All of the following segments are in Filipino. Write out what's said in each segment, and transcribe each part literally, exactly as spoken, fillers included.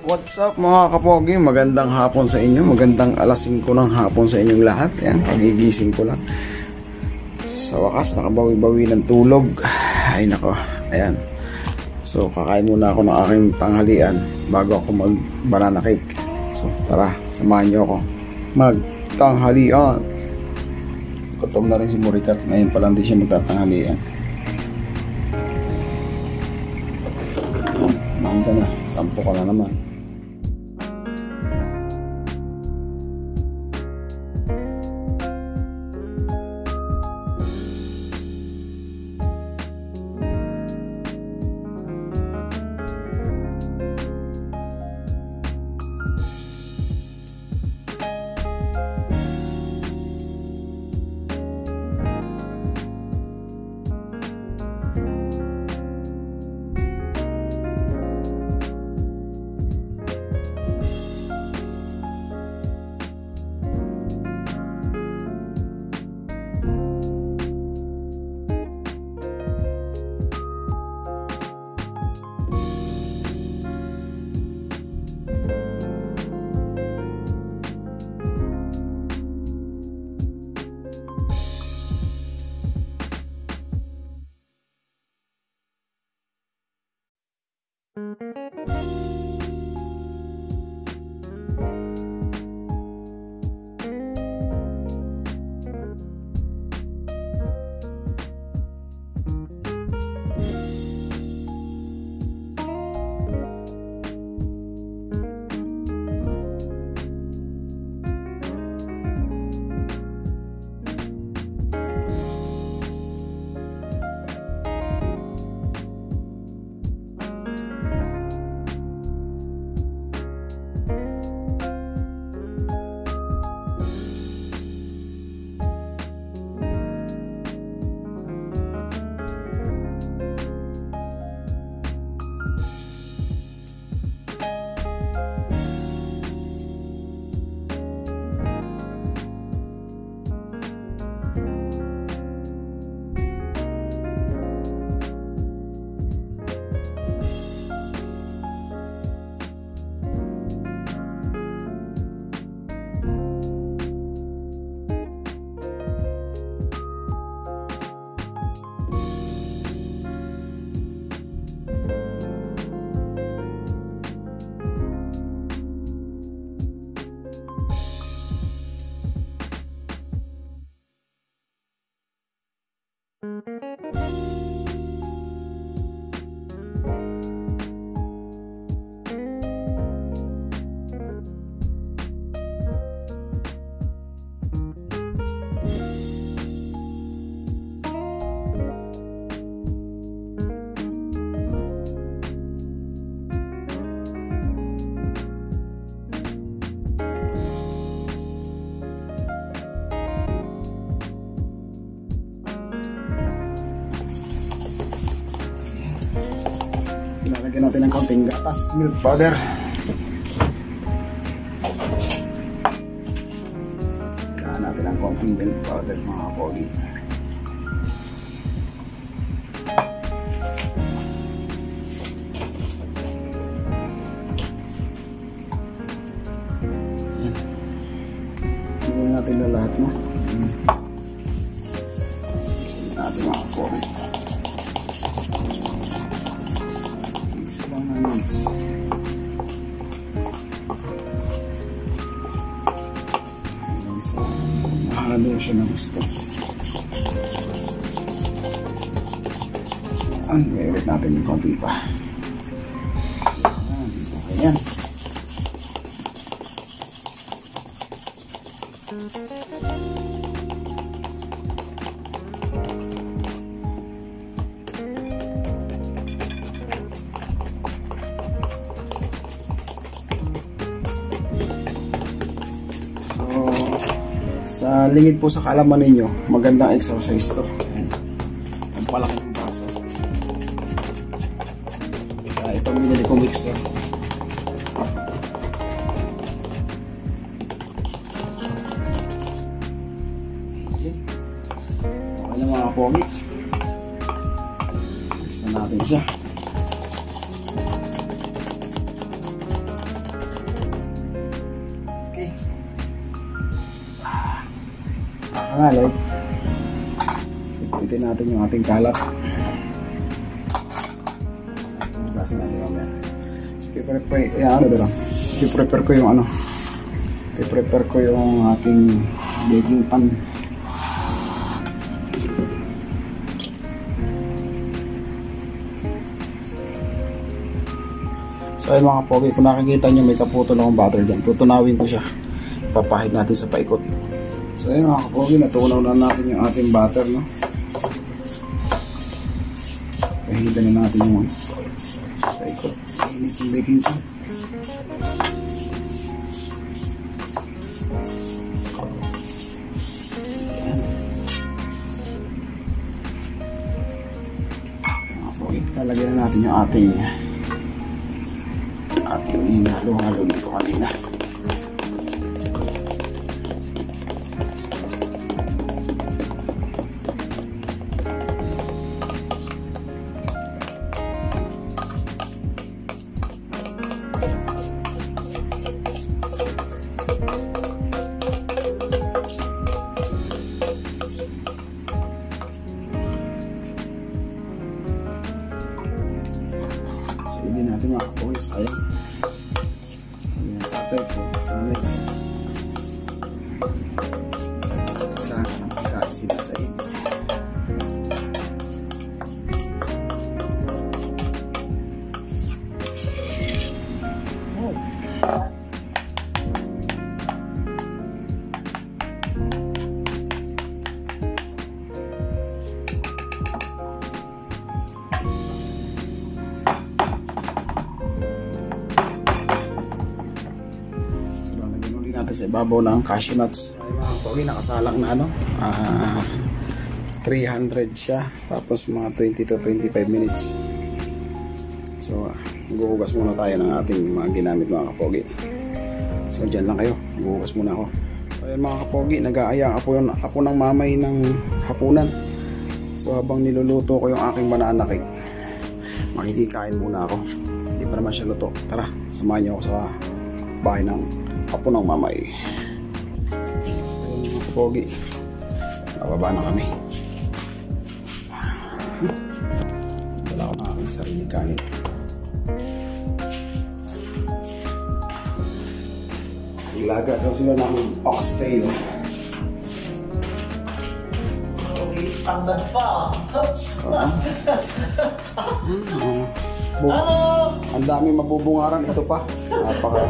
What's up mga kapogi? Magandang hapon sa inyo. Magandang alas singko ng hapon sa inyong lahat. Ayan, pagigising ko lang. Sa wakas, nakabawi-bawi ng tulog. Ay nako, ayan. So, kakain muna ako ng aking tanghalian bago ako mag-banana cake. So, tara, samahan nyo ako mag-tanghalian. Gutom na rin si Murikat. Ngayon pa lang din siya magtatanghalian. Mahan ka na. Tampo ka na naman. Ilalagyan natin ng konting gatas, milk powder. Kailangan natin ng konting milk powder mga pogi. Ayan. Tignan natin na lahat mo. Tignan natin mga pogi. Mix. Mahalo siya na gusto. Ayan, i-wait natin yung konti pa. Ayan, okay yan. Sa lingid po sa kaalaman ninyo, magandang exercise to. Ang palaki ng baso. Kaya ito binili kong mixer. Okay. Okay na mga pogi. Mix na natin siya. pangalay. Ipitin natin yung ating kalat. Kasi natin mamaya. So, i-prepare, eh, ano doon? I-prepare ko yung ano. I-prepare ko yung ating baking pan. So ayun mga pogi, kung nakikita nyo may kaputol akong butter dyan, tutunawin ko siya. Papahid natin sa paikot. So ayun mga pogi, natunaw na natin yung ating butter, no? Pahidan na natin yung paikot. Init yung baking pan. Mga pogi, lalagyan na natin yung ating ating hinalo-halo nito kanina. So, hindi natin makakuha, sayang. Tatay ko, tanay ko. Kailangan ng pagkain sila sa inyo. Sa ibabaw ng cashew nuts. Ay mga pogi, nakasalang na ano, uh, three hundred siya, tapos mga twenty to twenty-five minutes. So uh, guhugas muna tayo ng ating mga ginamit mga kapogi. So dyan lang kayo, guhugas muna ako. So ayun mga kapogi, nag-aaya ako, yung, ako ng mamay ng hapunan. So habang niluluto ko yung aking banana cake, makikikain muna ako. Hindi pa naman siya luto. Tara, samahan niyo ako sa bahay ng Apo ng Mamay. Ayun mga pogi, nababa na kami. Wala ako na aking sarili kanin. Ilaga daw sila ng oxtail. Standard pa. So, hmm, ano? Ang dami mabubungaran. Ito pa. Napaka.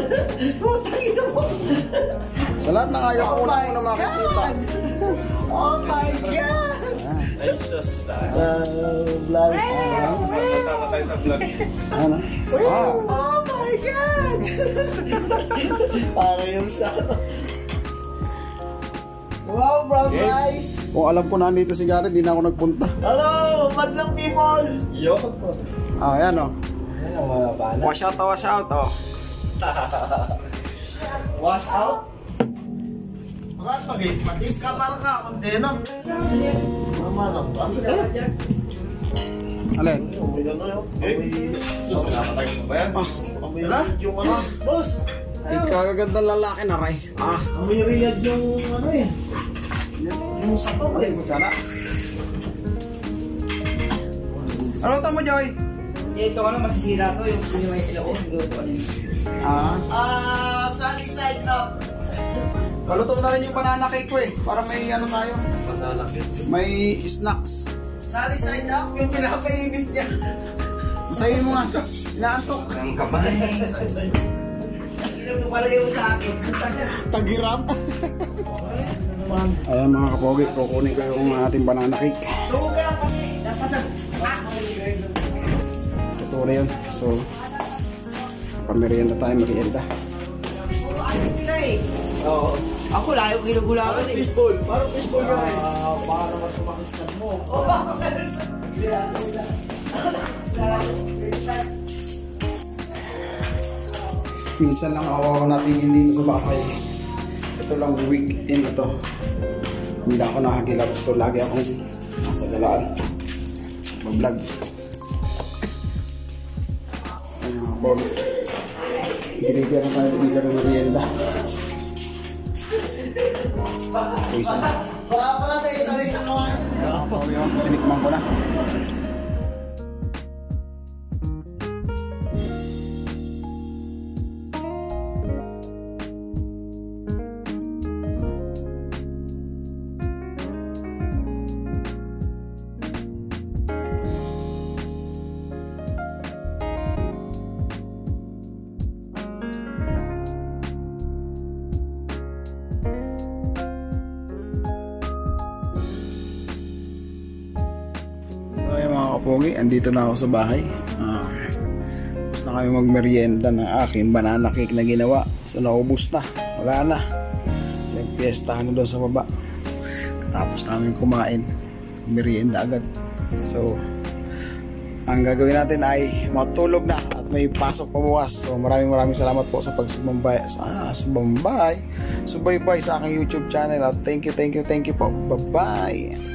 Sa lahat ng ayaw ko na muna makikita. Oh my God! Ay, sus. Uh, vlog. Kasama tayo sa vlog. Ano? Ah. Oh my God! Para yung sa... Wow, bro, guys! Kung alam ko na nandito si Garrett, di na ako nagpunta. Hello, madlang people! Yo. Ah, ayan o. Ano ang mga bala? Wash out, wash out o. Wash out? Marat, mag-matis ka para ka, kondena. Mama lang ba? Alin? Uy, ano yun? Sus, nakapatay mo ba yan? Ah, Amoy riyad yung ano, boss! ikagagandang lalaki na ray. Ah. Amoy riyad yung ano eh. Yung sapaw eh. Magkana. Ano ito mo, Joy? Ito ano, masisira to, yung sinimay sila ko, luto ano yun. Ah. Ah, sunny side up. Paluto na rin yung banana cake ko eh. Para may ano tayo. Banana cake. May snacks. Sunny side up, yung pinapainit niya. Masayin mo nga. Inaantok. Ang kamay. Hindi mo pala yung sa akin. Tagiram. Ayan mga kapogi, kukunin ko yung ating banana cake. Tugo ka lang kami. Nasa dyan. Ito na yun. So, pamerienda tayo, merienda. Oo. Ako layo ginugulawan eh. Fishball. Parang fishball ka rin. Para naman sumakit mo. Minsan lang ako natingin dito sa bahay. Ito lang weekend na to. Hindi ako nakagilap. So lagi akong nasa galaan. Mag-vlog. Ayun mga pogi. Deliver na tayo. Deliver na merienda. Uy, sana. Baka pala tayo sanay sa mga yan. Ako yun, tinikman ko na. Pogi, andito na ako sa bahay. Uh, tapos na kami magmerienda ng aking banana cake na ginawa. So naubos na, wala na. Nagpiestahan na doon sa baba. Tapos namin kumain, merienda agad. So ang gagawin natin ay matulog na at may pasok pa bukas. So maraming maraming salamat po sa pagsubaybay sa subaybay subaybay sa aking YouTube channel. At thank you, thank you, thank you po. Bye bye.